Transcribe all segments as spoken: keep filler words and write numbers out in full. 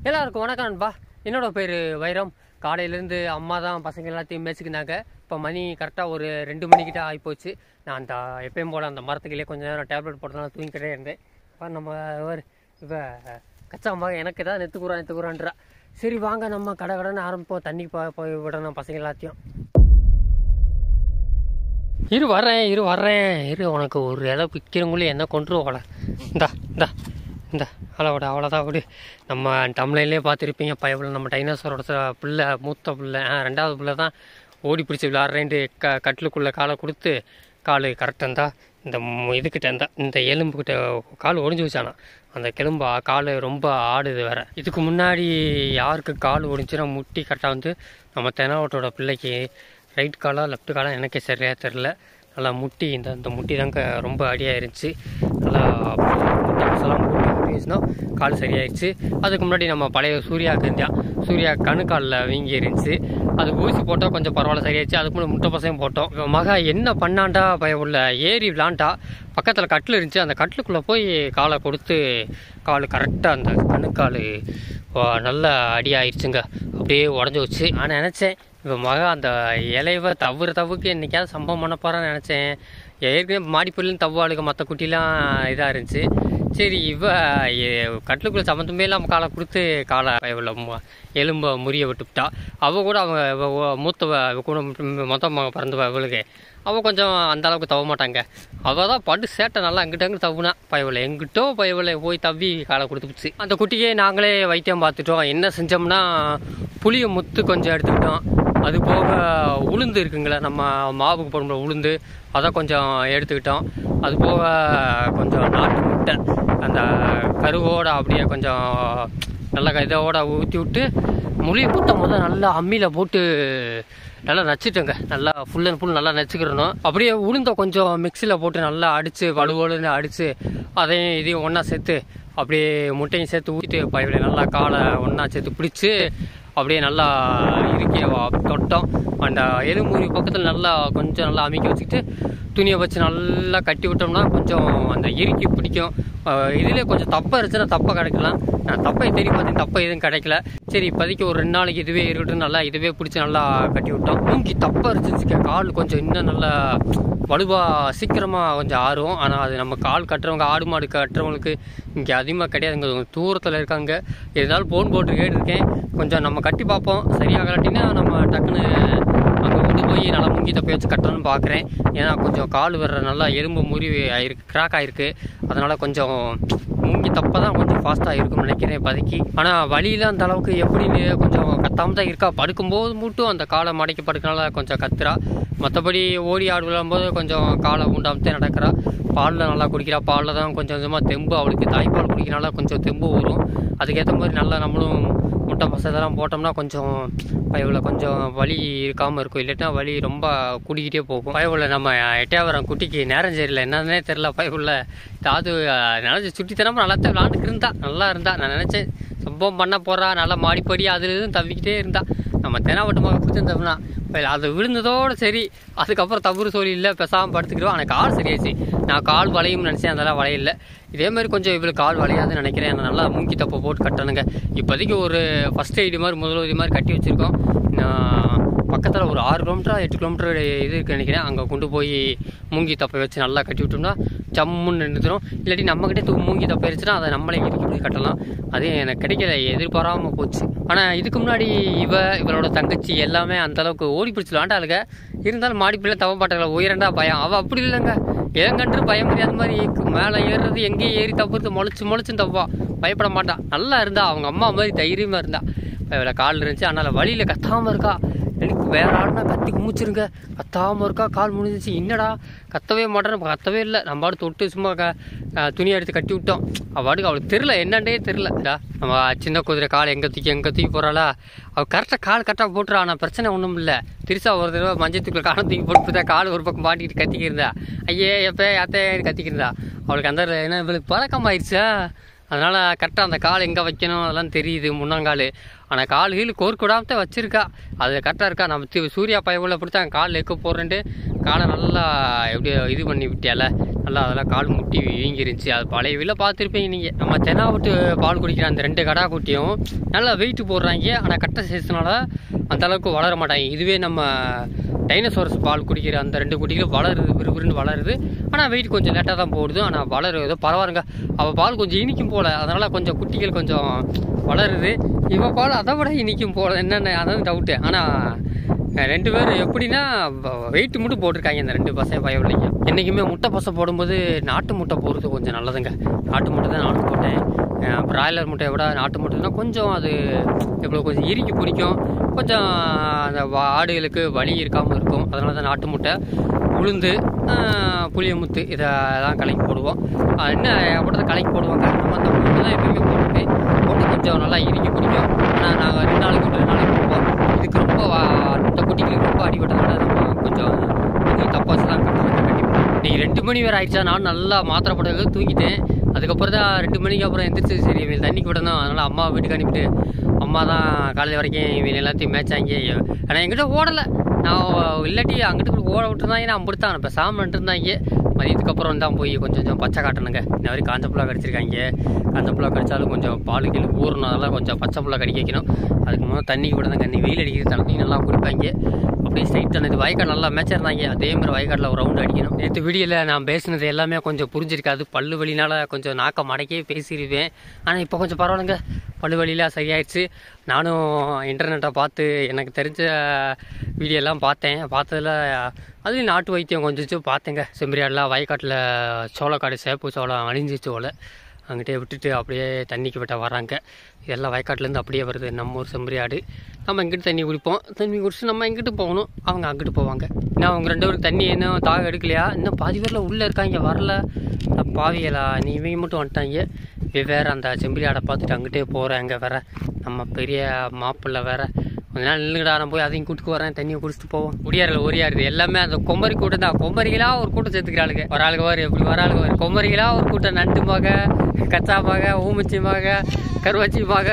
எல்லாருக்கும் வணக்கம் நண்பா. என்னோட பேர் வைரம். காலையிலேருந்து அம்மா தான் பசங்க எல்லாத்தையும் மேய்ச்சிக்கினாங்க. இப்போ மணி கரெக்டாக ஒரு ரெண்டு மணிக்கிட்ட ஆகிப்போச்சு. நான் அந்த எப்பயும் போல் அந்த மரத்துக்கிலே கொஞ்சம் நேரம் டேப்லெட் போட்டதுனால தூங்கிக்கிட்டே இருந்தேன். இப்போ நம்ம இப்போ கச்சாம்மா எனக்கு தான் நெத்துக்குறா நெத்துக்குறான்றா. சரி வாங்க நம்ம கடை கடைன்னு ஆரம்பிப்போம். தண்ணி போய் விடணும் பசங்க எல்லாத்தையும். இரு வர்றேன் இரு வர்றேன் இரு உனக்கு ஒரு இலை பிக்கிறவங்களே என்ன கொண்டு போகல. இந்தா இந்தா இந்த அளவோட அவ்வளோதான் விடு. நம்ம டம்ளைன்லேயே பார்த்துருப்பீங்க பயவில் நம்ம டைனோசரோட பிள்ளை மூத்த பிள்ளை ரெண்டாவது பிள்ளை தான் ஓடி பிடிச்சி விளாட்றேன்ட்டு க கட்டிலுக்குள்ளே காலை கொடுத்து கால் கரெக்டாக இருந்தா இந்த இதுக்கிட்ட இருந்தா இந்த எலும்புக்கிட்ட கால் ஒடிஞ்சு வச்சானா. அந்த கிளம்பா கால் ரொம்ப ஆடுது வேறு. இதுக்கு முன்னாடி யாருக்கு கால் ஒடிஞ்சுன்னா முட்டி கரெக்டாக வந்து நம்ம தெனாவட்டோட பிள்ளைக்கு ரைட் காலாக லெஃப்ட் காலாக எனக்கே சரியாக தெரில. நல்லா முட்டி இந்த இந்த முட்டி தாங்க ரொம்ப அடியாக இருந்துச்சு. நல்லா முட்டை பசெல்லாம் போட்டு பேசினா கால் சரியாயிடுச்சு. அதுக்கு முன்னாடி நம்ம பழைய சூர்யாவுக்கு இருந்தான். சூர்யா கணுக்காலில் வீங்கி இருந்துச்சு. அதுக்கு ஊசி போட்டால் கொஞ்சம் பரவாயில்ல சரியாயிடுச்சு. அதுக்கு முன்னாடி முட்டை பசையும் போட்டோம். இப்போ மகா என்ன பண்ணாண்டா பய உள்ள ஏறி விளாண்டா. பக்கத்தில் கட்டில் இருந்துச்சு. அந்த கட்டிலுக்குள்ளே போய் காலை கொடுத்து கால் கரெக்டாக அந்த கணுக்கால் நல்ல அடி ஆயிடுச்சுங்க. அப்படியே உடஞ்சி வச்சு. நான் நினச்சேன் இப்போ மகா அந்த இலைவை தவறு தவுக்கு என்றைக்காவது சம்பவம் பண்ண போகிறான்னு நினச்சேன். ஏற்கனவே மாடிப்பள்ளின்னு தவ்வாளுக்கு மற்ற குட்டிலாம் இதாக இருந்துச்சு. சரி இவ கட்டிலுக்குள்ளே சம்மந்தமே இல்லாமல் காலை கொடுத்து காலை இவ்வளோ எலும்பை முறிய விட்டுவிட்டா. அவள் கூட அவங்க மூத்தவ கூட மொத்தம் பிறந்தவ இவளுக்கு அவள் கொஞ்சம் அந்த அளவுக்கு தவ மாட்டாங்க. அவள் தான் படு சேட்டை நல்லா அங்கிட்ட அங்கே தவுனா பயவில்லை எங்கிட்டோ பயவில்லை போய் தவி காலை கொடுத்துச்சு. அந்த குட்டிக்கே நாங்களே வைத்தியம் பார்த்துட்டோம். என்ன செஞ்சோம்னா புளியை முத்து கொஞ்சம் எடுத்துக்கிட்டோம். அது போக உளுந்து இருக்குங்களே நம்ம மாவுக்கு போடுற உளுந்து அதை கொஞ்சம் எடுத்துக்கிட்டோம். அது போக கொஞ்சம் நாட்டு முட்டை அந்த கருவோட அப்படியே கொஞ்சம் நல்லா இதோட ஊற்றி விட்டு முளியை புட்டும் போது நல்லா அம்மியில் போட்டு நல்லா நச்சுட்டோங்க. நல்லா ஃபுல் அண்ட் ஃபுல் நல்லா நச்சுக்கிறணும். அப்படியே உளுந்த கொஞ்சம் மிக்சியில் போட்டு நல்லா அடித்து வலுவலுன்னு அடித்து அதையும் இதையும் ஒன்றா சேர்த்து அப்படியே முட்டையும் சேர்த்து ஊற்றிட்டு பயிரில் நல்லா காலை ஒன்றா சேர்த்து பிடிச்சி அப்படியே நல்லா இறுக்கி தொட்டோம். அந்த எலும்புரி பக்கத்தில் நல்லா கொஞ்சம் நல்லா அமைக்க வச்சுக்கிட்டு துணியை வச்சு நல்லா கட்டி விட்டோம்னா கொஞ்சம் அந்த இறுக்கி பிடிக்கும். இதிலே கொஞ்சம் தப்பை இருந்துச்சுன்னா தப்பை கிடைக்கலாம். நான் தப்பை தேடி பார்த்தேன், தப்பை எதுவும் கிடைக்கல. சரி இப்போதைக்கு ஒரு ரெண்டு நாளைக்கு இதுவே இருக்கட்டும் நல்லா இதுவே பிடிச்சி நல்லா கட்டி விட்டோம். மூங்கி தப்பாக இருந்துச்சு. கால் கொஞ்சம் இன்னும் நல்லா வலுவாக சீக்கிரமாக கொஞ்சம் ஆறும். ஆனால் அது நம்ம கால் கட்டுறவங்க ஆடு மாடு கட்டுறவங்களுக்கு இங்கே அதிகமாக கிடையாதுங்க. தூரத்தில் இருக்காங்க. இருந்தாலும் போன் போட்டு கேட்டுருக்கேன். கொஞ்சம் நம்ம கட்டி பார்ப்போம். சரியாகலாட்டினா நம்ம டக்குன்னு அங்கே கொண்டு போய் நல்லா முங்கி தப்பை வச்சு கட்டணும்னு பார்க்குறேன். ஏன்னா கொஞ்சம் கால் வர்ற நல்லா எலும்பு முறிவு ஆயிருக்கு, கிராக் ஆகிருக்கு. அதனால் கொஞ்சம் மூங்கி தப்பை தான் கொஞ்சம் ஃபாஸ்ட்டாக இருக்கும்னு நினைக்கிறேன் இப்போதைக்கு. ஆனால் வழியில் அந்த அளவுக்கு எப்படின்னு கொஞ்சம் கத்தாமல் தான் இருக்கா. படுக்கும்போது மட்டும் அந்த காலை மடக்கி படுக்கனால கொஞ்சம் கத்துறா. மற்றபடி ஓடி ஆடு விழும்போது கொஞ்சம் காலை உண்டாமத்தே நடக்கிறா. பாலில் நல்லா குடிக்கிறா. பாலில் தான் கொஞ்சம் கொஞ்சமாக தெம்பு அவளுக்கு தாய்ப்பால் குடிக்கிறனால கொஞ்சம் தெம்பு வரும். அதுக்கேற்ற மாதிரி நல்லா நம்மளும் முட்டை பசை இதெல்லாம் போட்டோம்னா கொஞ்சம் பயவில் கொஞ்சம் வலி இருக்காமல் இருக்கும். இல்லாட்டினா வலி ரொம்ப குடிக்கிட்டே போகும். பயவில் நம்ம எட்டையாவரம் குட்டிக்கு நேரம் சரியில்லை என்னன்னே தெரில. பயவில் அது நினச்சி சுட்டித்தனமாக நல்லா தான் விளாண்டுக்கு இருந்தா நல்லா இருந்தா. நான் நினச்சேன் சம்பவம் பண்ண போகிறா நல்லா மாடிப்படி அதில் எதுவும் தவிக்கிட்டே இருந்தா. நம்ம தெனாவட்டமாக பிடிச்சிருந்தோம்னா அது விழுந்ததோடு சரி. அதுக்கப்புறம் தவறு சொல்லி இல்லை பேசாமல் படுத்துக்கிடுவோம். ஆனால் கால் சரியாச்சு. நான் கால் வளையும்னு நினச்சேன், அதெல்லாம் வளையில்லை. இதேமாதிரி கொஞ்சம் இவ்வளோ கால் வளையாதுன்னு நினைக்கிறேன். நல்லா மூங்கி தப்பை போட்டு கட்டணுங்க. இப்போதைக்கு ஒரு ஃபஸ்ட் எய்டு மாதிரி முதலுதவி மாதிரி கட்டி வச்சுருக்கோம். பக்கத்தில் ஒரு ஆறு கிலோமீட்டர் எட்டு கிலோமீட்டர் இது இருக்குன்னு நினைக்கிறேன். அங்கே கொண்டு போய் மூங்கி தப்பை வச்சு நல்லா கட்டி விட்டோம்னா ஜம்முன்னு நின்றுடும். இல்லாட்டி நம்மக்கிட்டே தூ மூங்கி தப்பை இருந்துச்சுன்னா அதை நம்மளே இறுக்கி போய் கட்டலாம். அது எனக்கு கிடைக்கல, எதிர்பாராமல் போச்சு. ஆனால் இதுக்கு முன்னாடி இவ இவளோட தங்கச்சி எல்லாமே அந்தளவுக்கு ஓடி பிடிச்சி விளாண்டாளுங்க. இருந்தாலும் மாடிப்பிள்ளை தவ பாட்டல உயரண்டா பயம். அவள் அப்படி இல்லைங்க. ஏங்கன்று பயம் முடியாத மாதிரி மேலே ஏறுறது எங்கேயும் ஏறி தப்புறது முளைச்சு முளைச்சும் தப்பா பயப்பட மாட்டான். நல்லா இருந்தா அவங்க அம்மா மாதிரி தைரியமாக இருந்தா. இவ்வளோ கால் இருந்துச்சு. அதனால் வழியில் கத்தாமல் இருக்கா. எனக்கு வேற ஆடுனா கத்தி குமிச்சிருங்க. கத்தாமல் இருக்கா. கால் முடிஞ்சிச்சு. என்னடா கத்தவே மாட்டேன்னு கத்தவே இல்லை. நம்ம பாடு தொட்டு சும்மா க துணியை எடுத்து கட்டி விட்டோம். அவளுக்கு அவளுக்கு தெரில என்னண்டே தெரில. நம்ம சின்ன குதிரை கால் எங்கே தூக்கி எங்கே தூக்கி போகிறாளா. அவள் கரெக்டாக கால் கரெக்டாக போட்டுறா. ஆனால் பிரச்சனை ஒன்றும் இல்லை. திருசா ஒரு தடவை மஞ்சள் தூக்கில் காலை தூக்கி போட்டு தான் கால் ஒரு பக்கம் மாட்டிக்கிட்டு கத்திக்கிருந்தா. ஐயே எப்போ அத்தை கத்திக்கிருந்தா. அவளுக்கு அந்த என்ன இவளுக்கு பழக்கம் ஆயிடுச்சா. அதனால் கரெக்டாக அந்த கால் எங்கே வைக்கணும் அதெல்லாம் தெரியுது முன்னாங்கால். ஆனால் கால் கீழ் கோர்க்கூடாமத்தான் வச்சுருக்கா. அது கரெக்டாக இருக்கா. நம்ம சூர்யா பயவுள்ள பிடிச்சா கால் எக்க போடுறேன்ட்டு காலை நல்லா எப்படி இது பண்ணி விட்டியால நல்லா அதெல்லாம் கால் முட்டி வீங்கிருந்துச்சு. அது பழைய வீட்டில் பார்த்துருப்பீங்க நீங்கள். நம்ம தெனாவட்டு பால் குடிக்கிற அந்த ரெண்டு கடா குட்டியும் நல்லா வெயிட்டு போடுறாங்க. ஆனால் கட்டை சைஸ்னால அந்தளவுக்கு வளர மாட்டாங்க. இதுவே நம்ம டைனோசரஸ் பால் குடிக்கிற அந்த ரெண்டு குட்டிகளும் வளருது, விறுவிறுன்னு வளருது. ஆனால் வெயிட் கொஞ்சம் லேட்டாக தான் போடுது. ஆனால் வளரும் ஏதோ பரவாயில்லைங்க. அவள் பால் கொஞ்சம் இனிக்கும் போல், அதனால் கொஞ்சம் குட்டிகள் கொஞ்சம் வளருது. இவள் பால் அதை விட இனிக்கும் போல், என்னென்ன அதான் டவுட்டு. ஆனால் ரெண்டு பேரும் எப்படின்னா வெயிட் மட்டும் போட்டிருக்காங்க இந்த ரெண்டு பசங்க பயவில்லைங்க. என்றைக்குமே முட்டை பசை போடும்போது நாட்டு முட்டை போடுறது கொஞ்சம் நல்லதுங்க. நாட்டு முட்டை தான் நானும் போட்டேன். பிராய்லர் முட்டையை விட நாட்டு முட்டை தான் கொஞ்சம் அது எவ்வளோ கொஞ்சம் இறுக்கி பிடிக்கும், கொஞ்சம் அந்த ஆடுகளுக்கு வலி இருக்காமல் இருக்கும். அதனால தான் நாட்டு முட்டை, உளுந்து, புளியமுத்து இதை தான் கலக்கி போடுவோம். என்ன அப்படி தான் கலக்கி போடுவாங்க. நம்ம அந்த முட்டை தான் எப்பயுமே போட்டுட்டு போட்டு கொஞ்சம் நல்லா இறுக்கி பிடிக்கும். ஆனால் நாங்கள் ரெண்டு நாளைக்கு ரெண்டு நாளைக்கு கொடுப்போம். இதுக்கு ரொம்ப இந்த குட்டிகளுக்கு ரொம்ப அடிபட்டதுனால நம்ம கொஞ்சம் கொஞ்சம் தப்பாச்சு தான் கட்டுறது கண்டிப்பாக. நீங்கள் ரெண்டு மணி வேறு ஆயிடுச்சா, நானும் நல்லா மாத்திரை போட்டது தூங்கிட்டேன். அதுக்கப்புறம் தான் ரெண்டு மணிக்கு அப்புறம் எந்திரிச்சு சரி இவன் தண்ணிக்கு விடணும். அதனால் அம்மா வீட்டுக்கு அனுப்பிட்டு அம்மா தான் காலையில் வரைக்கும் இவன் எல்லாத்தையும் மேய்ச்சாங்க. ஆனால் எங்கிட்ட ஓடலை, நான் இல்லாட்டி அங்கிட்டு ஓட விட்டுருந்தாங்க. நான் அம்பிடுத்தான் இப்போ சாமன்ட்டு இருந்தாங்க. மதியத்துக்கு அப்புறம் தான் போய் கொஞ்சம் கொஞ்சம் பச்சை காட்டணுங்க. இந்த மாதிரி காஞ்ச புல்லா கடிச்சிருக்காங்க. காஞ்ச புல்லா கடிச்சாலும் கொஞ்சம் பால் கீழே ஊறணும், அதெல்லாம் கொஞ்சம் பச்சை புல்லா கடிக்க வைக்கணும். அதுக்கு முதல்ல தண்ணிக்கு விடுதாங்க. நீ வெயில் அடிக்கிறது தண்ணி நல்லா குடிப்பாங்க. அப்படியே ஸ்ட்ரைட்டாக இது வயக்காடு நல்லா மேய்ச்சிருந்தாங்க. அதே மாதிரி வயக்காட்டில் ஒரு ரவுண்டு அடிக்கணும். நேற்று வீடியோவில் நான் பேசினது எல்லாமே கொஞ்சம் புரிஞ்சிருக்காது. பல்லு வலினால கொஞ்சம் நாக்க மடக்கே பேசிடுவேன். ஆனால் இப்போ கொஞ்சம் பரவாயில்லைங்க, பல்லு வலிலாம் சரியாயிடுச்சு. நானும் இன்டர்நெட்டை பார்த்து எனக்கு தெரிஞ்ச வீடியோலாம் பார்த்தேன். பார்த்ததில் அதுலேயும் நாட்டு வைத்தியம் கொஞ்சம் பார்த்தேங்க. செம்பரியாடெலாம் வயக்காட்டில் சோளக்காடு சேப்பு சோளம் அழிஞ்சிச்சு போல், அங்கிட்டே விட்டுட்டு அப்படியே தண்ணிக்கு விட்ட வராங்க. இதெல்லாம் வயக்காட்டிலேருந்து அப்படியே வருது நம்ம ஊர் செம்பரியாடு. நம்ம இங்கிட்டு தண்ணி குடிப்போம், தண்ணி குடிச்சு நம்ம இங்கிட்டு போகணும், அவங்க அங்கிட்டு போவாங்க. இன்னும் அவங்க ரெண்டு பேருக்கு தண்ணி இன்னும் தாக எடுக்கலையா, இன்னும் பாதி பேரில் உள்ளே இருக்காங்க வரல. பாவியலா நீ இவங்க மட்டும் வந்துட்டாங்க. வேறு அந்த செம்பரியாடை பார்த்துட்டு அங்கிட்டே போகிறாங்க. வேற நம்ம பெரிய மாப்பிள்ளை வேற கொஞ்ச நாள் நில்லுங்கடா, நான் போய் அதையும் கூட்டுக்கு வரேன், தண்ணியை குடிச்சிட்டு போவோம். முடியாதுல ஒரியாருது எல்லாமே அந்த கொம்பரி கூட்டம் தான். கொம்பரிகளா ஒரு கூட்டம் சேர்த்துக்கிறாளுங்க. ஒரு ஆளுக்கு வரும் எப்படி வர ஆளுக்கு வரும். கொம்பரிகளா ஒரு கூட்டம் நண்டுமாக, கச்சாமாக, ஊமிச்சிமாக, கருவச்சிமாக,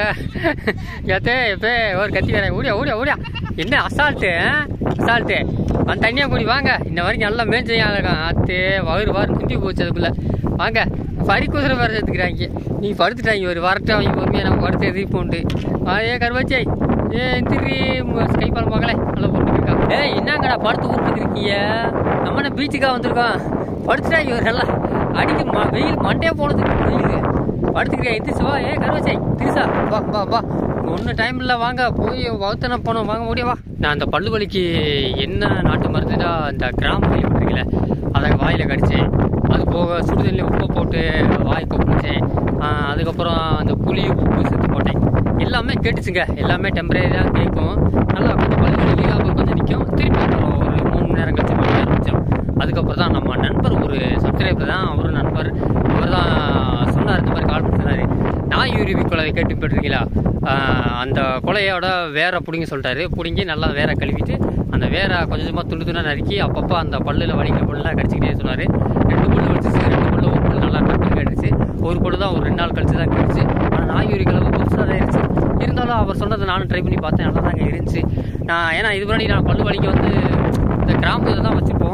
ஏத்தே எப்பே ஒரு கத்தி வேற ஓடியா ஓடியா ஓடியா. என்ன அசால்ட்டு அசால்ட்டு அந்த தண்ணியை கூடி வாங்க. இன்ன வரைக்கும் நல்லா மேய்ச்சையாளுங்க. அத்தே வயிறு வாரு குந்தி போச்சு அதுக்குள்ள. வாங்க பறி குதிரை வேறு சேர்த்துக்கிறாங்க. நீ படுத்துட்டாங்க ஒரு வரட்டும், அவங்க பொறுமையாக நம்ம படுத்து எதிரி போண்டு. ஏ கருவாச்சாய் ஏ திரி கைப்பால் மகளே நல்லா போட்டுருக்கா. ஏ என்னங்கடா படுத்து ஊற்றுக்கு இருக்கீங்க, நம்ம பீச்சுக்காக வந்திருக்கோம். படுத்துட்டாங்க ஒரு நல்லா அடிக்க ம வெயில் மண்டே போனதுக்கு வெயில் படுத்துக்கிறியா. எந்திரிச்சு வா. ஏ கருவாச்சாய் திருசா வா வா வா, ஒன்றும் டைம் இல்லை, வாங்க போய் வகுத்தனை போனோம், வாங்க முடியவா. நான் அந்த பல்லு வலிக்கு என்ன நாட்டு மருந்துனா இந்த கிராம இருக்குல்ல அதை வாயில் கடித்தேன். அது போக சுடுதண்ணி உப்பு போட்டு வாய் கொப்பிடிச்சேன். அதுக்கப்புறம் அந்த புளி உப்பு சேர்த்து போட்டேன். எல்லாமே கேட்டுச்சுங்க. எல்லாமே டெம்பரரியாக கேட்கும். நல்லா கொஞ்சம் பல்லு வலிக்கு அப்புறம் கொஞ்சம் நிற்கும். திருப்பி அப்புறம் ஒரு மூணு மணி நேரம் கழிச்சு பண்ண ஆரம்பித்தோம். அதுக்கப்புறம் தான் நம்ம நண்பர் ஒரு சப்ஸ்கிரைபர் தான், அவர் நண்பர் அவர் தான் சொன்னார், இந்த மாதிரி கால் பண்ணார். நாய் உருவி கொலை கேட்டு போட்டுருக்கீங்களா, அந்த கொலையோட வேற பிடிங்க சொல்லிட்டாரு. பிடிங்கி நல்லா வேற கழுவிட்டு அந்த வேற கொஞ்சம் கொஞ்சமாக துண்டு துண்டாக நறுக்கி அப்பப்போ அந்த பல்லில் வலிக்கிற பொருளாக கடிச்சிக்கிட்டே சொன்னார். ரெண்டு பொருள் வலிச்சிச்சு, ரெண்டு பொருள் ஒரு பொருள் நல்லா டக்குன்னு கடிச்சு, ஒரு பொருள் தான் ஒரு ரெண்டு நாள் கழிச்சு தான் கடிச்சு. ஆனால் நாய் உரி கிழவு புதுசாக தான் இருந்துச்சு. இருந்தாலும் அவர் சொன்னதை நானும் ட்ரை பண்ணி பார்த்தேன், நல்லா தாங்க இருந்துச்சு. நான் ஏன்னா இது முன்னாடி நான் பல்லு வலிக்க வந்து இந்த கிராம்பு இதை தான் வச்சுப்போம்,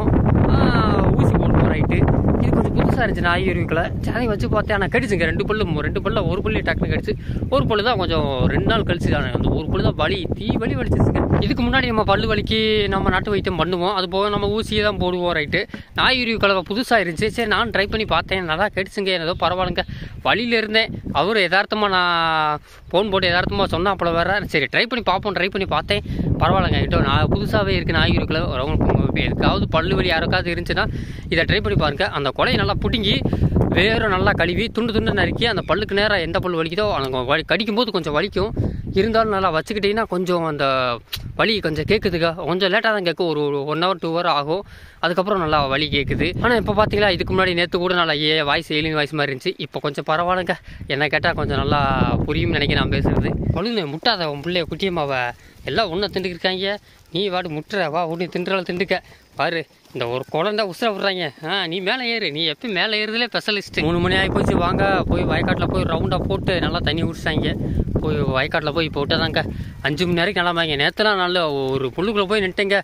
ஊசி போடுவோம் ரைட்டு. இது கொஞ்சம் புதுசாக இருந்துச்சு நாய் உருவிக்குள்ள. சரி வச்சு பார்த்தேன், ஆனால் கடிச்சுங்க ரெண்டு பல்லு ரெண்டு பல்ல ஒரு பல்லு டக்குன்னு கடிச்சு, ஒரு பல்லு தான் கொஞ்சம் ரெண்டு நாள் கழிச்சு. அந்த ஒரு பல்லு தான் வலி தீ வலி வலிச்சிச்சுங்க. இதுக்கு முன்னாடி நம்ம பல்லு வலிக்கு நம்ம நாட்டு வைத்தியம் பண்ணுவோம், அது போக நம்ம ஊசியை தான் போடுவோம் ரைட்டு. நாய் உருவி கலவை புதுசாக இருந்துச்சு. சரி நான் ட்ரை பண்ணி பார்த்தேன், நல்லா கடிச்சுங்க, ஏதோ பரவாயில்லைங்க. வழியில் இருந்தேன். அவர் யதார்த்தமாக நான் ஃபோன் போட்டு யதார்த்தமாக சொன்னால் அப்போ வேற சரி ட்ரை பண்ணி பார்ப்போம். ட்ரை பண்ணி பார்த்தேன், பரவாயில்லைங்க. கிட்ட நான் புதுசாகவே இருக்குது நாய் உருவி கலவை. அவங்களுக்கு எதுக்காவது பல்லு வலி யாருக்காவது இருந்துச்சுன்னா இதை ட்ரை பண்ணி பாருங்கள். அந்த கொலையை நல்லா பிடுங்கி வேறு நல்லா கழுவி துண்டு துண்டு நறுக்கி அந்த பல்லுக்கு நேரம் எந்த பல்லு வலிக்குதோ அந்த வலி கடிக்கும்போது கொஞ்சம் வலிக்கும். இருந்தாலும் நல்லா வச்சுக்கிட்டிங்கன்னா கொஞ்சம் அந்த வலி கொஞ்சம் கேட்குதுங்க. கொஞ்சம் லேட்டாக தான் கேட்கும், ஒரு ஒன் ஹவர் டூ ஹவர் ஆகும். அதுக்கப்புறம் நல்லா வலி கேட்குது. ஆனால் இப்போ பார்த்தீங்களா, இதுக்கு முன்னாடி நேற்று கூட நல்லா ஏ வாய்ஸ் ஏலின் வாய்ஸ் மாதிரி இருந்துச்சு. இப்போ கொஞ்சம் பரவாயில்லைங்க. என்ன கேட்டால் கொஞ்சம் நல்லா புரியும் நினைக்கிறேன் நான் பேசுகிறது. பழுங்க முட்டாத உன் பிள்ளைய குட்டியம்மாவை எல்லாம் ஒன்றை திண்டுக்கிருக்காங்க. நீ வாடு முட்டுற வா ஒன்று திண்டுறால திண்டுக்க பாரு. இந்த ஒரு குழந்தை உசுர விட்றாங்க. ஆ நீ மேலே ஏறு, நீ எப்போ மேலே ஏறுதுலே ஸ்பெஷலிஸ்ட்டு. மூணு மணி ஆகி போச்சு, வாங்க போய் வயக்காட்டில் போய் ரவுண்டாக போட்டு நல்லா தண்ணி குடிச்சாங்க. போய் வயக்காட்டில் போய் போட்டாதாங்க அஞ்சு மணி நேரம் கிளம்பாங்க. நேற்றுலாம் நல்ல ஒரு புல்லுக்குள்ளே போய் நின்ட்டேங்க.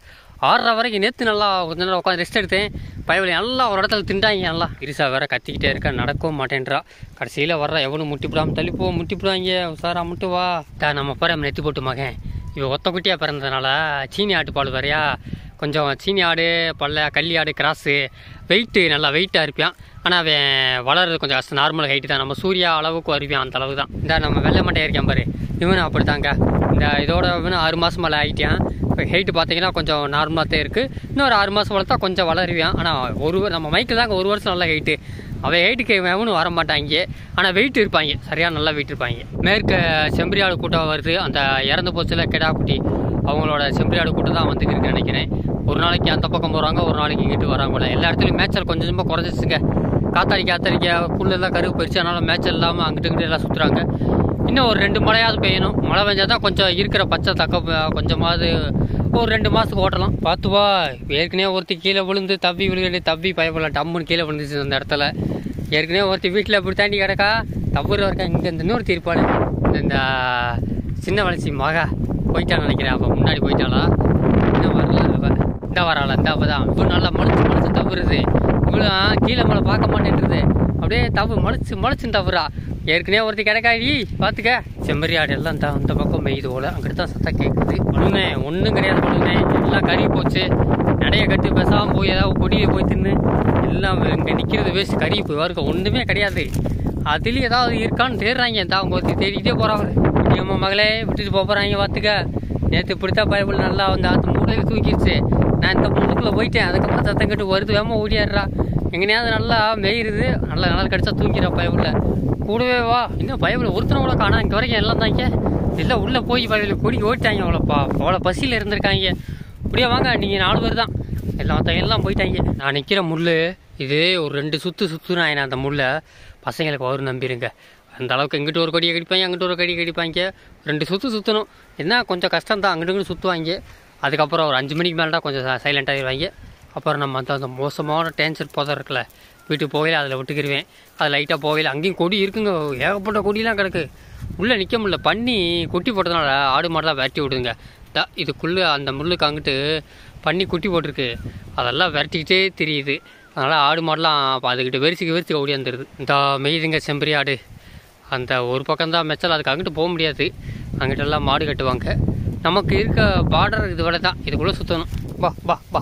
ஆறரை வரைக்கும் நேற்று நல்லா கொஞ்ச நேரம் உட்காந்து ரெஸ்ட் எடுத்தேன். பயவலி நல்லா ஒரு இடத்துல திண்டாங்க. நல்லா இருசா வேற கத்திக்கிட்டே இருக்க, நடக்கவும் மாட்டேன்றா. கடைசியில் வர்ற எவனும் முட்டிப்பிடாமல் தள்ளிப்போ முட்டிப்பிடுவாங்க. சாரா முட்டு வா டா நம்ம போகிற நம்ம நெத்தி போட்டு மகன் இவன் ஒத்த குட்டியாக பிறந்ததுனால சீனி ஆட்டு பால் வேறையா, கொஞ்சம் சீனி ஆடு பல்ல கள்ளி ஆடு கிராஸு வெயிட்டு நல்லா வெயிட்டாக இருப்பான். ஆனால் அவன் வளர்றது கொஞ்சம் கஷ்டம். நார்மல் ஹைட்டு தான், நம்ம சூர்யா அளவுக்கு வருவான், அந்த அளவு தான். இந்த நம்ம வெள்ளை மட்டையாக இருக்கேன் பாரு, இவனும் அப்படித்தாங்க. இந்த இதோட இவனு ஆறு மாதம் மேலே ஆகிட்டான். இப்போ ஹைட்டு பார்த்தீங்கன்னா கொஞ்சம் நார்மலாக தான் இருக்குது. இன்னொரு ஆறு மாதம் வளர்த்தா கொஞ்சம் வளருவான். ஆனால் ஒரு நம்ம மைக்கில் தாங்க ஒரு வருஷம் நல்லா ஹைட்டு. அவன் ஹைட்டுக்கு எவனும் வர மாட்டாங்க, ஆனால் வெயிட் இருப்பாங்க, சரியான நல்லா வெயிட் இருப்பாங்க. மேற்கு செம்பரியாடு கூட்டம் வருது. அந்த இறந்து போச்சுல கெடா குட்டி, அவங்களோட செம்பரியாடு கூட்டம் தான் வந்துருக்கு நினைக்கிறேன். ஒரு நாளைக்கு அந்த பக்கம் போகிறாங்க, ஒரு நாளைக்கு இங்கிட்டு வராங்க போல. எல்லா இடத்துலையும் மேய்ச்சல் கொஞ்சம் கொஞ்சமாக குறைஞ்சிச்சுங்க. காத்தாடி காத்தாடிக்க புல்லெல்லாம் கருவு போயிடுச்சு, அதனால மேய்ச்சல் இல்லாமல் அங்கிட்டு இங்கிட்டு எல்லாம் சுற்றுறாங்க. இன்னும் ஒரு ரெண்டு மழையாவது பெய்யணும். மழை பெஞ்சால் தான் கொஞ்சம் இருக்கிற பச்சை தக்க கொஞ்சமாவது ஒரு ரெண்டு மாதத்துக்கு ஓட்டலாம். பார்த்துவா ஏற்கனவே ஒருத்தி கீழே விழுந்து தப்பி விழுகி தப்பி பயப்படலாம், டம்முன்னு கீழே விழுந்துச்சு அந்த இடத்துல. ஏற்கனவே ஒருத்தி வீட்டில் இப்படி தாண்டி கிடக்கா, தவறு இருக்கா. இங்கே இந்த இன்னொருத்தி இருப்பாள், இந்த சின்ன வளர்ச்சி மகா போயிட்டான்னு நினைக்கிறேன். அப்போ முன்னாடி போயிட்டாளா இன்னும் வரல. இந்த வராளா இந்த அப்போ தான் இவ்வளோ நல்லா மலைச்சு மலைச்சு தவறுது. இவ்வளோ கீழே மேலே பார்க்க மாட்டேன்றது, அப்படியே தவு மலைச்சு மலைச்சுன்னு தவறா. ஏற்கனவே ஒருத்தி கிடக்காடி பார்த்துக்க. செம்மறி ஆடு எல்லாம் தான் அந்த பக்கம் மெய்து போல, அங்கிட்டு தான் சத்தம் கேட்குது. பழுனே ஒன்றும் கிடையாது பழுனே, எல்லாம் கறி போச்சு. நடைய கட்டி பேசாமல் போய் ஏதாவது கொடியை போய் தின்னு எல்லாம் இங்கே நிற்கிறது வேஸ்ட். கறி போய் வரைக்கும் ஒன்றுமே கிடையாது. அதுலேயும் ஏதாவது இருக்கான்னு தேடுறாங்க. தான் அவங்க ஒருத்தி தேடிக்கிட்டே போகிறாங்க. அம்மா மகளே விட்டுட்டு போகிறாங்க பார்த்துக்க. நேற்று இப்படித்தான் பைபிள் நல்லா வந்து அந்த மூலையில் தூக்கிடுச்சு. நான் இந்த முள்ளுக்குள்ளே போயிட்டேன். அதுக்கப்புறம் சத்தம் கட்டு வருது, வேகமாக ஓடியாடுறா. எங்கேயாவது நல்லா மேயிடுது, நல்லா நல்லா கிடச்சா தூங்கிடுறா பைபிளில். கூடவே வா, இன்னும் பைபிள் ஒருத்தனை கூட காணா. இங்கே வரைக்கும் எல்லாம் தாங்க எல்லாம் உள்ளே போய் பைபிள் கொடிக்கு ஓடிட்டாங்க. அவ்வளோப்பா அவ்வளோ பசியில் இருந்திருக்காங்க. இப்படியே வாங்க, நீங்கள் நாலு பேர் தான், எல்லாம் எல்லாம் போயிட்டாங்க. நான் நிற்கிற முள் இது ஒரு ரெண்டு சுற்று சுற்றுனா என்ன அந்த முள்ளை பசங்களுக்கு வரும் நம்பிடுங்க. அந்த அளவுக்கு எங்கிட்ட ஒரு கொடியை கடிப்பாங்க, அங்கிட்ட ஒரு கொடியை கடிப்பாங்க. ரெண்டு சுற்று சுற்றணும். என்ன கொஞ்சம் கஷ்டம் தான், அங்கிட்டு இங்கிட்டு சுற்றுவாங்க. அதுக்கப்புறம் ஒரு அஞ்சு மணிக்கு மேலே தான் கொஞ்சம் சைலண்ட்டாகிடுவாங்க. அப்புறம் நம்ம அந்த அந்த மோசமான டேன்சர் புதர் இருக்குல்ல, வீட்டுக்கு போகையில் அதில் விட்டுக்கிடுவேன். அது லைட்டாக போகையில் அங்கேயும் கொடி இருக்குங்க, ஏகப்பட்ட கொடியெலாம் கிடக்கு. உள்ளே நிற்க முடியல, பண்ணி கொட்டி போட்டதுனால ஆடு மாடெலாம் விரட்டி விடுதுங்க. த இதுக்குள்ளே அந்த முள்ளுக்கு அங்கிட்டு பண்ணி குட்டி போட்டிருக்கு, அதெல்லாம் விரட்டிக்கிட்டே தெரியுது. அதனால் ஆடு மாடெலாம் அதுக்கிட்ட வெறிச்சிக்க வெறிச்சிக்க ஓடியாந்துருது. இந்த மெய்துங்க செம்பரி ஆடு அந்த ஒரு பக்கம்தான் மெச்சல், அதுக்கு அங்கிட்டு போக முடியாது. அங்கிட்டெல்லாம் மாடு கட்டுவாங்க. நமக்கு இருக்க பார்டர் இது விட தான், இதுக்குள்ளே சுற்றணும். வா வா வா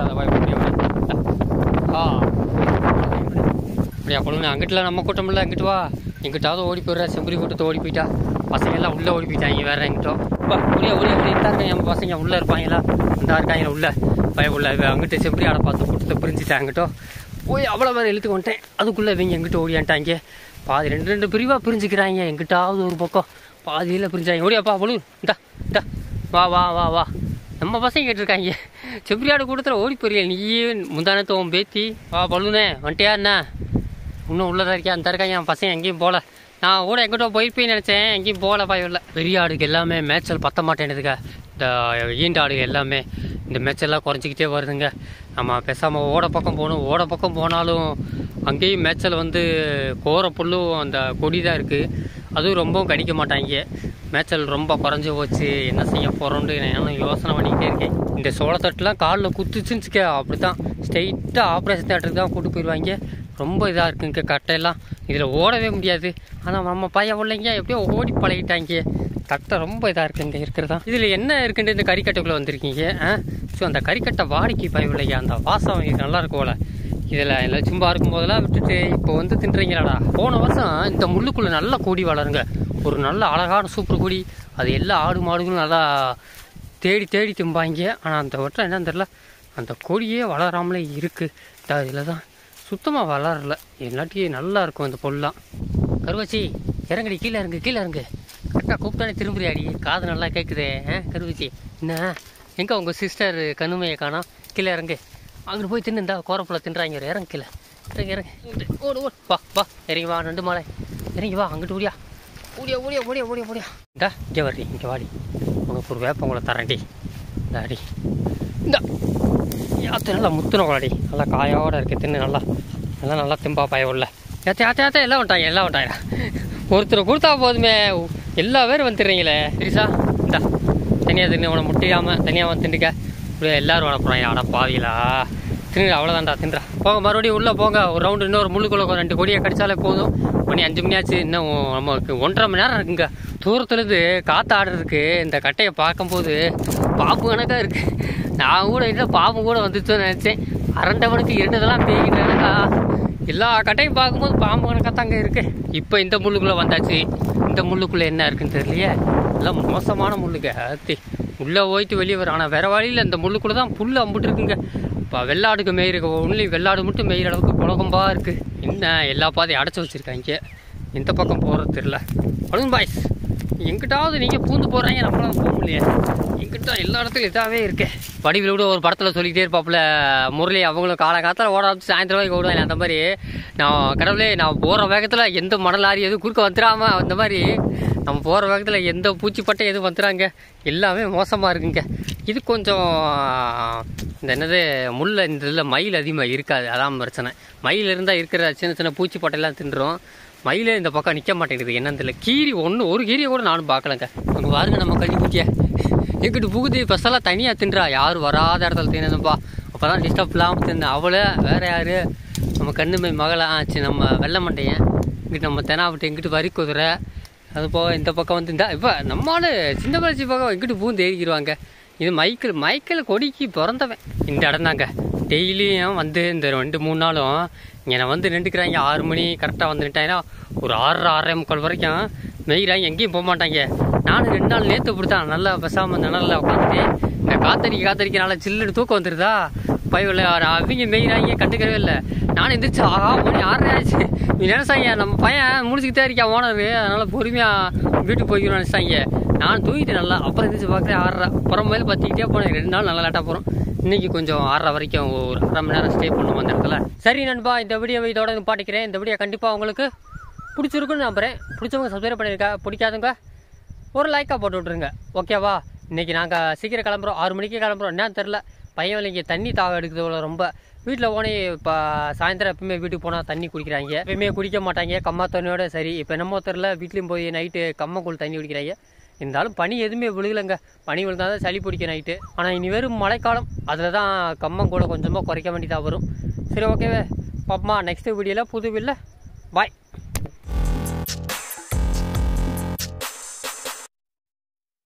ஆ அப்படியா பொழுது அங்கிட்டலாம் நம்ம கூட்டம் இல்லை. அங்கிட்டு வா, எங்கிட்டாவது ஓடி போயிடுறா. செம்பரி கூட்டத்தை ஓடி போயிட்டா. பசங்க எல்லாம் உள்ளே ஓடி போயிட்டாங்க வேற எங்கிட்டோ. வா ஒடியா ஒடியா ஒடியா இந்த இருக்காங்க நம்ம பசங்க உள்ளே இருப்பாங்களா, இந்த இருக்காங்க உள்ள பய உள்ள. அங்கிட்ட செம்பரி ஆடை பார்த்து கூட்டத்தை பிரிஞ்சுட்டாங்கிட்டோ போய் அவ்வளோ வேறு இழுத்துக்கு வந்துட்டேன். அதுக்குள்ளே இவங்க எங்கிட்ட ஓடியான்ட்டாங்க. பாதி ரெண்டு ரெண்டு பிரிவாக பிரிஞ்சுக்கிறாங்க. எங்கிட்டாவது ஒரு பக்கம் பாதியில் பிரிஞ்சாங்க. ஓடியாப்பா பொழு இந்தா இந்தா வா வா வா வா நம்ம பசங்க கேட்டிருக்காங்க. செம்பரியாடு கூட்டத்தில் ஓடி போறியா நீயே முந்தானத்தை உன் பேத்தி. வா பழுனே வந்துட்டியா என்ன, இன்னும் உள்ளதாக இருக்கியா? அந்த இருக்காங்க என் பசங்க எங்கேயும் போகல. நான் கூட எங்கிட்ட போயிருப்பேன்னு நினச்சேன், எங்கேயும் போகல பாயில்ல. பெரிய ஆடுக்கு எல்லாமே மேய்ச்சல் பற்ற மாட்டேன்னுதுங்க. இந்த ஈண்ட ஆடுகள் எல்லாமே இந்த மேய்ச்சல்லாம் குறைஞ்சிக்கிட்டே வருதுங்க. நம்ம பேசாமல் ஓட பக்கம் போகணும். ஓட பக்கம் போனாலும் அங்கேயும் மேய்ச்சல் வந்து கோர புல்லும் அந்த கொடி தான் இருக்குது, அதுவும் ரொம்பவும் கடிக்க மாட்டாங்க. மேய்ச்சல் ரொம்ப குறைஞ்சி போச்சு, என்ன செய்ய போகிறோன்ட்டு நானும் யோசனை பண்ணிக்கிட்டே இருக்கேன். இந்த சோளத்தட்டுலாம் காலில் குத்துச்சுன்னு அப்படி தான் ஸ்ட்ரெயிட்டாக ஆப்ரேஷன் தேட்டருக்கு தான் கூட்டு போயிடுவாங்க. ரொம்ப இதாக இருக்குங்க கட்டையெல்லாம், இதில் ஓடவே முடியாது. ஆனால் நம்ம பையன் பிள்ளைங்க எப்படியோ ஓடி பழகிட்டாங்க. கட்டை ரொம்ப இதாக இருக்குங்க இருக்கிறதா. இதில் என்ன இருக்குன்ட்டு இந்த கறிக்கட்டைக்குள்ளே வந்திருக்கீங்க. ஆ ஸோ அந்த கறிக்கட்டை வாடிக்கை பய பிள்ளைங்க, அந்த வாசம் இது நல்லா இருக்கும் போல. இதில் எல்லாம் சும்மா இருக்கும் போதெல்லாம் விட்டுட்டு இப்போ வந்து தின்றுறீங்களாடா. போன வருஷம் இந்த முள்ளுக்குள்ளே நல்லா கொடி வளருங்க, ஒரு நல்ல அழகான சூப்பர் கொடி. அது எல்லா ஆடு மாடுகளும் நல்லா தேடி தேடி திம்பாங்க. ஆனால் அந்த வட்டம் என்னன்னு தெரில, அந்த கொடியே வளராமலே இருக்குது. இதில் தான் சுத்தமாக வளரல, இல்லாட்டி நல்லா இருக்கும் இந்த பொருள்லாம். கருவச்சி இறங்கடி, கீழே இறங்கு கீழே இறங்கு. கரெக்டாக கூப்பிட்டானே திரும்புறியாடி, காது நல்லா கேட்குதே. ஆ கருவச்சி என்ன எங்கே உங்கள் சிஸ்டர் கண்ணுமையை காணோம்? கீழே இறங்கு, அங்கிட்டு போய் தின்னு. இந்த கோரப்புல தின்றாங்க, ஒரு இறங்கு கீழே இறங்கு இறங்கு ஓடு ஓடு வா வா இறங்கி வா. ரெண்டு மாலை இறங்கி வா, அங்கிட்டு ஓடியா ஓடியா ஓடியா ஓடியா ஓடியா ஓடியா. இந்தா இங்கே வர்றி, இங்கே வாடி, உனக்கு ஒரு வேப்பம் உங்களை தரேன்டி. இந்த அடி இந்த யாத்த நல்லா முத்துன குழாடி, நல்லா காயோட இருக்குது. தின்னு நல்லா நல்லா நல்லா திம்பா பய உள்ள. ஏத்த ஏத்த ஏத்த எல்லாம் வந்துட்டாங்க எல்லாம் வந்துட்டாங்க. ஒருத்தர் கொடுத்தா போதுமே எல்லா பேரும் வந்துடுறீங்களே. சரிசா இந்தா தனியாக தின்னு, உன முட்டியாமல் தனியாக வந்து திண்டுக்க. இப்படியே எல்லோரும் வளர்ப்புறாங்க. அட பாவிலா தின்றா அவ்வளோதான்டா தின்றா. போங்க மறுபடியும் உள்ளே போங்க. ஒரு ரவுண்டு இன்னொரு முள்ளுக்குள்ள ரெண்டு கொடியை கடிச்சாலே போதும். இப்போ நீ அஞ்சு மணி ஆச்சு, இன்னும் நமக்கு ஒன்றரை மணி நேரம் இருக்குங்க. தூரத்துலேருந்து காற்று ஆடுறதுக்கு இந்த கட்டையை பார்க்கும்போது பாம்பு கணக்காக இருக்குது. நான் கூட இல்லை பாம்பு கூட வந்துச்சுன்னு நினச்சேன். அரண்டை மணிக்கு இரண்டுதெல்லாம் பேய்கிட்டேனாக்கா எல்லா கட்டையும் பார்க்கும்போது பாம்பு கணக்காக தாங்க இருக்குது. இப்போ இந்த முள்ளுக்குள்ளே வந்தாச்சு. இந்த முள்ளுக்குள்ளே என்ன இருக்குன்னு தெரியலையே. எல்லாம் மோசமான முள்ளுங்க. அத்தி உள்ளே போயிட்டு வெளியே வரும். ஆனால் வேறு வழியில் இந்த முள்ளுக்குள்ளே தான் புல் அம்பிட்டு இருக்குங்க. இப்போ வெள்ளாடுக்கு மேயிருக்கு. ஒன்லி வெள்ளாடு மட்டும் மேயிற அளவுக்கு குழகம்பாக இருக்குது. என்ன எல்லா பாதையும் அடைச்சி வச்சுருக்காங்க. எந்த பக்கம் போகிறது தெரியல. அழுங்க பாய்ஸ், எங்கிட்டாவது நீங்கள் பூந்து போடுறாங்க, நம்மளால போக முடியாது. எங்கிட்ட எல்லா இடத்துலையும் இதாகவே இருக்கு. வடிவில் கூட ஒரு படத்தில் சொல்லிக்கிட்டே இருப்பாப்புல முரளி, அவங்களும் கால காலத்தில் ஓட ஆரம்பிச்சு சாயந்தரம் வரைக்கும் ஓடுவாங்க. அந்த மாதிரி நான் கடவுளே நான் போகிற வேகத்தில் எந்த மணலாரி எதுவும் குறுக்க வந்துடாம, அந்த மாதிரி நம்ம போகிற வேகத்தில் எந்த பூச்சிப்பட்டை எதுவும் வந்துடுறாங்க. எல்லாமே மோசமாக இருக்குங்க. இது கொஞ்சம் இந்த என்னது முள்ள இந்த இதில் மயில் அதிகமாக இருக்காது, அதான் பிரச்சனை. மயில் இருந்தால் இருக்கிற சின்ன சின்ன பூச்சிப்பட்டையெல்லாம் தின்றுடும். மயிலே இந்த பக்கம் நிற்க மாட்டேங்குது, என்னன்னு தெரியல. கீரி ஒன்று ஒரு கீரியை கூட நானும் பார்க்கலங்க. அங்கே பாருங்க நம்ம கள்ளிக்குட்டியை எங்கிட்ட புகுதி பஸ்ஸெல்லாம் தனியாக தின்றா. யாரும் வராத இடத்துல தின்னதுப்பா. அப்போ தான் டிஸ்டர்ப் இல்லாமல் தின்னு. அவளை வேறு யார் நம்ம கண்ணுமை மகளை ஆச்சு நம்ம வெள்ளை மண்டையன். இங்கிட்டு நம்ம தெனாவிட்டு எங்கிட்டு வரி குதிரை. அது போக இந்த பக்கம் வந்து இந்த இப்போ நம்மளால சின்ன வளர்ச்சி பக்கம் எங்கிட்டு பூந்து ஏறிக்கிடுவாங்க. இது மைக்கிள் மைக்கிள் கொடிக்கு பிறந்தவன் இந்த இடம் தாங்க. டெய்லியும் வந்து இந்த ரெண்டு மூணு நாளும் என்னை வந்து நின்றுக்கிறாங்க. ஆறு மணி கரெக்டாக வந்து நின்ட்டாங்கன்னா ஒரு ஆறரை ஆறரை முக்கால் வரைக்கும் மெய்கிறாங்க, எங்கேயும் போக மாட்டாங்க. நானும் ரெண்டு நாள் நேற்று பிடித்தான் நல்லா பெசாமல் நிழலில் உட்காந்துட்டு இந்த காத்தடிக்க காத்தடிக்க நல்லா சில்லுன்னு தூக்கம் வந்துடுதா பயிரில் அவங்க மெய்கிறாங்க, கண்டுக்கவே இல்லை. நானும் எந்திரிச்சு ஆகா மணி ஆறரை ஆச்சு. நீ நினைச்சாங்க நம்ம பையன் முடிச்சுக்கிட்டே இருக்கா ஓனர், அதனால் பொறுமையாக வீட்டுக்கு போய்க்கணும்னு நினச்சாங்க. நான் தூங்கிட்டு நல்லா. அப்புறம் எந்திரிச்சு பார்க்குறேன் ஆறரை. அப்புறம் மேலே பார்த்துக்கிட்டே போனேன். ரெண்டு நாள் நல்லா லேட்டாக போகிறோம். இன்றைக்கி கொஞ்சம் ஆறரை வரைக்கும் ஒரு அரை மணி நேரம் ஸ்டே பண்ணுவோம் அந்த இடத்துல. சரி நண்பா, இந்த வீடியோவை இதோட நிப்பாட்டிக்கிறேன். இந்த வீடியோ கண்டிப்பாக உங்களுக்கு பிடிச்சிருக்குன்னு நம்புகிறேன். பிடிச்சவங்க சப்ஸ்கிரைப் பண்ணியிருக்கா, பிடிக்காதுங்க ஒரு லைக்காக போட்டு விட்ருங்க, ஓகேவா? இன்றைக்கி நாங்கள் சீக்கிரம் கிளம்புறோம், ஆறு மணிக்கே கிளம்புறோம். என்னன்னு தெரில, பையன் வேலைக்கு தண்ணி தாக எடுக்கிறதுல ரொம்ப. வீட்டில் போனே இப்போ சாயந்தரம் எப்பவுமே வீட்டுக்கு போனால் தண்ணி குடிக்கிறாங்க, எப்பயுமே குடிக்க மாட்டாங்க கம்மா தண்ணியோட. சரி இப்போ என்னமோ தெரில, வீட்லேயும் போய் நைட்டு கம்மக்கூழ் தண்ணி குடிக்கிறாங்க. இருந்தாலும் பனி எதுவுமே விழுகலைங்க. பனி விழுந்தால் தான் சளி பிடிக்கும் நைட்டு. ஆனால் இனி வெறும் மழைக்காலம், அதில் தான் கம்மங்கூட கொஞ்சமாக குறைக்க வேண்டியதாக வரும். சரி ஓகேவே பாப்பமா, நெக்ஸ்ட் வீடியோவில் புது வீடியோவில் பாய்.